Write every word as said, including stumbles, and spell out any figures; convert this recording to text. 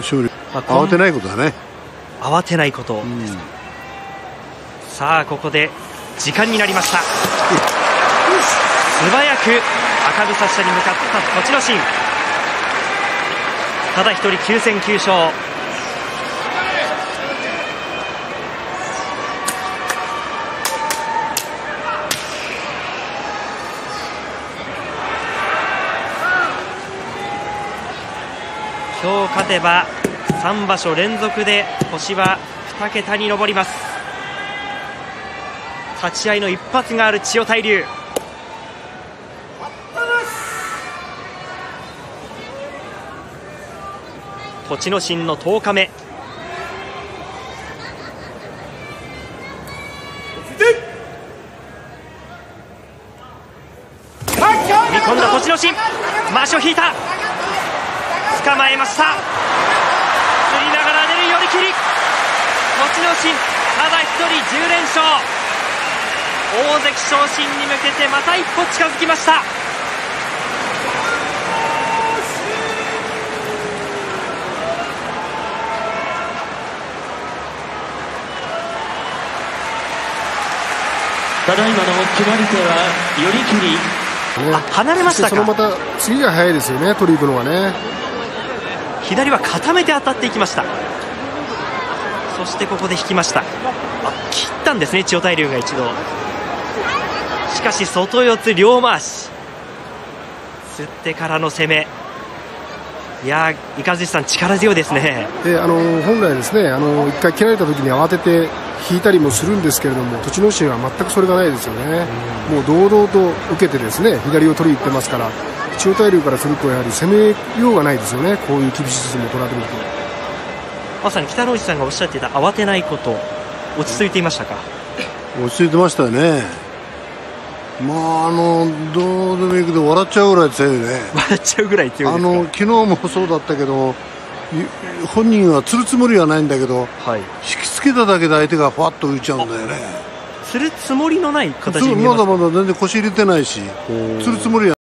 勝利、まあ、慌てないことだね。 慌てないこと、うん、さあここで時間になりました。素早く赤房下に向かった栃ノ心、ただ一人きゅう戦きゅう勝。今日勝てばさん場所連続で星はに桁に上ります。立ち合いの一発がある千代大龍。栃ノ心のとおかめ、踏み込んだ栃ノ心、まわしを引いた、捕まえました。振りながら出る寄り切り、栃ノ心ただ一人じゅう連勝、大関昇進に向けてまた一歩近づきました。 ただいまの決まり手は寄り切り、 ね、離れましたか。 そのまた次が早いですよね、取り行くのがね。 左は固めて当たっていきました。そしてここで引きました。あ、切ったんですね、千代大龍が一度。しかし外四つ両回し、吸ってからの攻め、いやー、雷さん力強いですね。 であの本来ですね、あの一回切られた時に慌てて引いたりもするんですけれども、栃ノ心は全くそれがないですよね。もう堂々と受けてですね、左を取りに行ってますから、千代大龍からするとやはり攻めようがないですよね、こういう厳しい相撲を取られると。 まさに北の富士さんがおっしゃっていた慌てないこと、落ち着いていましたか。 落ち着いてましたよね。まああのどうでもいいけど笑っちゃうぐらい強いね。 笑っちゃうぐらい強いですか。 あの昨日もそうだったけど、本人は釣るつもりはないんだけど、はい、引きつけただけで相手がフワッと浮いちゃうんだよね。 釣るつもりのない形に見えますか。 まだまだ全然腰入れてないし、釣るつもりは